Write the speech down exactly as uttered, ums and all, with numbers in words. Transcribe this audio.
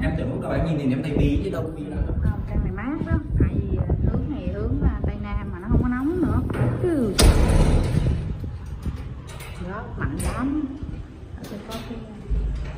Em tưởng các bạn nhìn thì em thấy bí chứ đâu có bí đâu. Không, trang này mát đó, tại vì hướng này hướng là Tây Nam mà nó không có nóng nữa. Ừ. Gió mạnh lắm. Ở đây có cái